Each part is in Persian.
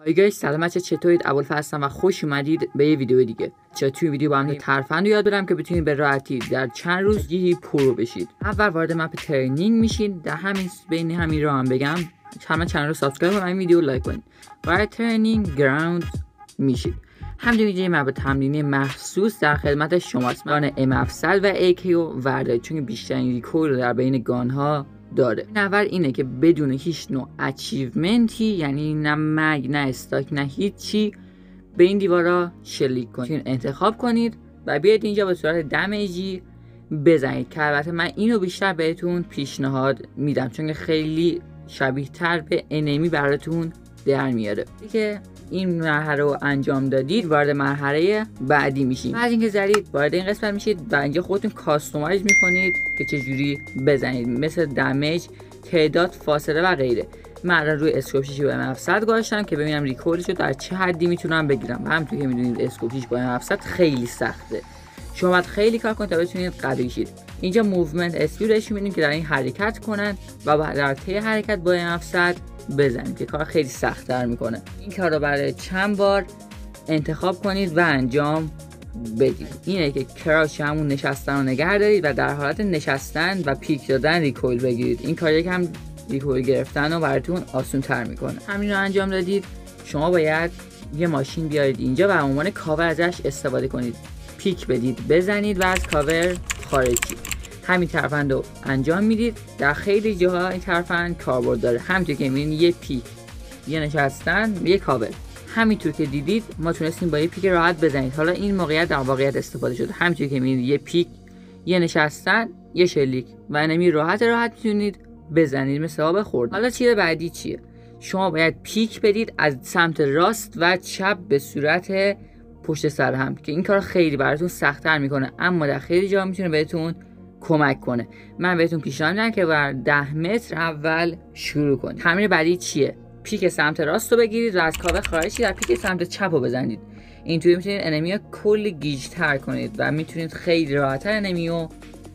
های گایز سلام بچه، چطورید؟ ابوالفضل هستم و خوش اومدید به یه ویدیو دیگه. توی ویدیو با هم ترفند رو یاد بدم که بتونید به راحتی در چند روز گیهی پرو بشید. اول وارد مپ ترینینگ میشین. در بین همین رو هم بگم چند رو سابسکرایب کنید، این ویدیو لایک کنید. وارد ترینینگ گراوند میشید. همینجوری یه مپ تمرینی مخصوص در خدمت شماست. گان M700 و AK رو وردارید چون بیشترین ریکویل رو در بین گان ها داره. اول اینه که بدون هیچ نوع اچیومنتی، یعنی نه مگ نه استاک نه هیچی، به این دیوارا شلیک کنید. انتخاب کنید و بیاید اینجا به صورت دمیجی بزنید که البته من اینو بیشتر بهتون پیشنهاد میدم چون خیلی شبیه تر به انمی براتون در میاره. دیگه این مرحله رو انجام دادید، وارد مرحله بعدی میشیم. بعد اینکه زدید وارد این قسمت میشید و اینجا خودتون کاستومایز میکنید که چجوری بزنید، مثل دمیج، تعداد، فاصله و غیره. من الان روی اسکوپ 6 با M700 گذاشتم که ببینم ریکوردش رو در چه حدی میتونم بگیرم. همونطور که میدونید اسکوپ 6 با M700 خیلی سخته، شما باید خیلی کار کنید تا بتونید قوی شید. اینجا موومنت اسپید بهشون میدیم که در این حرکت کنن و در طی حرکت با M700 بزنید که کار خیلی سخت تر میکنه. این کار رو برای چند بار انتخاب کنید و انجام بدید. اینه که کراش همون نشستن رو نگه دارید و در حالت نشستن و پیک دادن ریکویل بگیرید. این کار یکم ریکویل گرفتن رو براتون آسان تر میکنه. همین رو انجام دادید، شما باید یه ماشین بیارید اینجا و به عنوان کاور ازش استفاده کنید. پیک بدید، بزنید و از کاور خارج شید. همین ترفند رو انجام میدید. در خیلی جاها این ترفند کاربرد داره. همینطور که میبینید یه پیک، یه نشستن، یه کاور. همینطور که دیدید ما تونستیم با یه پیک راحت بزنید. حالا این موقعیت در واقعیت استفاده شده. همینطور که میبینید یه پیک، یه نشستن، یه شلیک و انمی راحت میتونید بزنید مثل آب خورد. حالا چیز بعدی چیه؟ شما باید پیک بدید از سمت راست و چپ به صورت پشت سر هم که این کار خیلی براتون سخت‌تر میکنه، اما در خیلی جا میتونه بهتون کمک کنه. من بهتون پیشنهاد میدم که بر 10 متر اول شروع کنید. تمرین بعدی چیه؟ پیک سمت راست رو بگیرید و از کاور خارج شید، در پیک سمت چپ رو بزنید. اینطوری میتونید انمی کلی گیج‌تر کنید و میتونید خیلی راحت‌تر انمی رو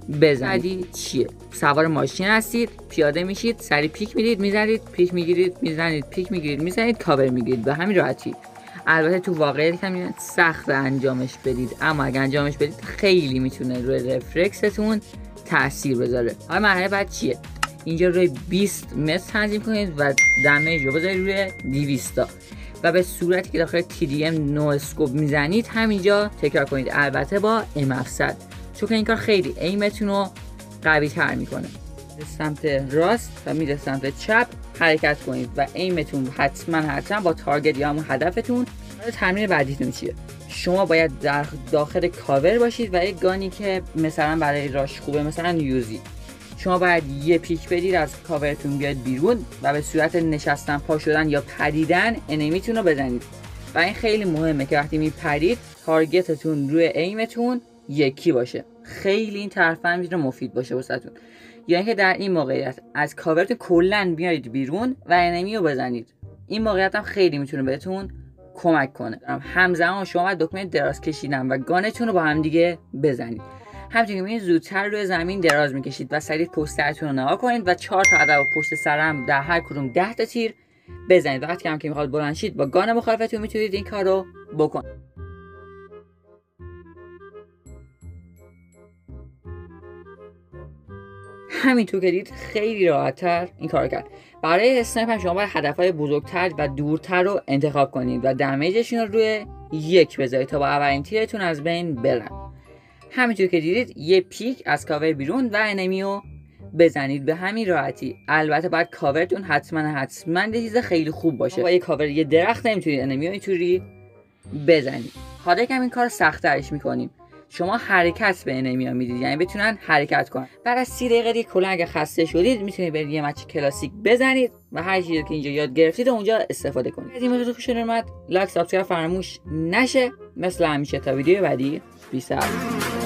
بزنید. چیه؟ سوار ماشین هستید، پیاده میشید، سری پیک میدید، میزنید، پیک میگیرید، میزنید، پیک میگیرید، میزنید، کاور میگیرید به همین راحتی. البته تو واقعیت هم سخت انجامش بدید، اما اگه انجامش بدید خیلی میتونه روی رفلکستون تاثیر بذاره. حالا مرحله بعد چیه؟ اینجا روی 20 متر تنظیم کنید و دمیج رو بذارید روی 200 و به صورتی که داخل TDM نو اسکوپ میزنید همینجا تکرار کنید، البته با M700 چون این کار خیلی ایمتون رو قوی تر میکنه. سمت راست و میره سمت چپ حرکت کنید و ایمتون حتما با تارگت یا همون هدفتون. تمرین بعدیتون چیه؟ شما باید در داخل کاور باشید و یک گانی که مثلا برای راش خوبه، مثلا یوزی، شما باید یه پیک بدید از کاورتون بیاد بیرون و به صورت نشستن، پا شدن یا پریدن انمیتون رو بزنید. و این خیلی مهمه که وقتی میپرید تارگتتون روی ایمتون یکی باشه. خیلی این ترفند میتونه مفید باشه واسهتون. یعنی که در این موقعیت از کاورتون کلا بیارید بیرون و انمی رو بزنید. این موقعیت هم خیلی میتونه بهتون کمک کنه. همزمان شما باید دکمه دراز کشیدن و گانتون رو با هم دیگه بزنید. همچنین که میبینید زودتر روی زمین دراز میکشید و سریع پشتتون رو نگاه کنید و 4 تا عدد پشت سرم در هر کدوم 10 تا تیر بزنید. وقتی که میخواد بلند شید با گان مخالفتون میتونید این کار رو بکنید. همینطور که دید خیلی راحت‌تر این کار کرد. برای اسنایپر شما باید هدف‌های بزرگتر و دورتر رو انتخاب کنید و دمیجشون رو روی 1 بذارید تا با اولین تیرتون از بین برن. همینطور که دیدید یه پیک از کاور بیرون و انمی رو بزنید به همین راحتی. البته باید کاورتون حتما یه چیز خیلی خوب باشه. با یه کاور یه درخت نمیتونید انمی رو اینطوری بزنید. حالا که این کار سخت‌ترش می‌کنیم، شما حرکت به انمی‌ها میدید، یعنی بتونن حرکت کنن. بعد از 30 دقیقه دیگه کلا اگه خسته شدید میتونید برید یه مچ کلاسیک بزنید و هر چیزی که اینجا یاد گرفتید اونجا استفاده کنید. از این ویدیو خوشتون اومد لایک سابسکرایب فراموش نشه. مثل همیشه تا ویدیو بعدی 20